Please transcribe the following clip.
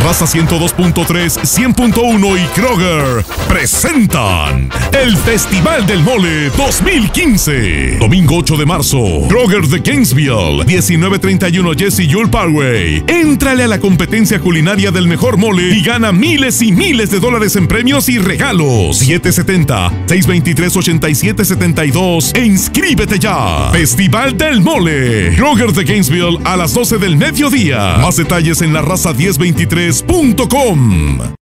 Raza 102.3, 100.1 y Kroger presentan el Festival del Mole 2015. Domingo 8 de marzo, Kroger de Gainesville, 1931 Jesse Jewel Parkway. Éntrale a la competencia culinaria del mejor mole y gana miles y miles de dólares en premios y regalos. 770-623-8772 e inscríbete ya. Festival del Mole. Kroger de Gainesville a las 12 del mediodía. Más detalles en larraza1023.com.